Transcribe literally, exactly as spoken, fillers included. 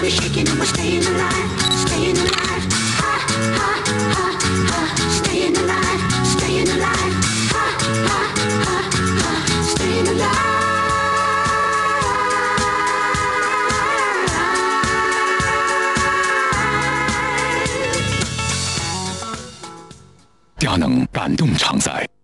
body shaking and we're staying alive, staying alive. Ha, ha, ha, ha, staying alive, staying alive. Ha, ha, ha, ha, staying alive. 佳能感动常在。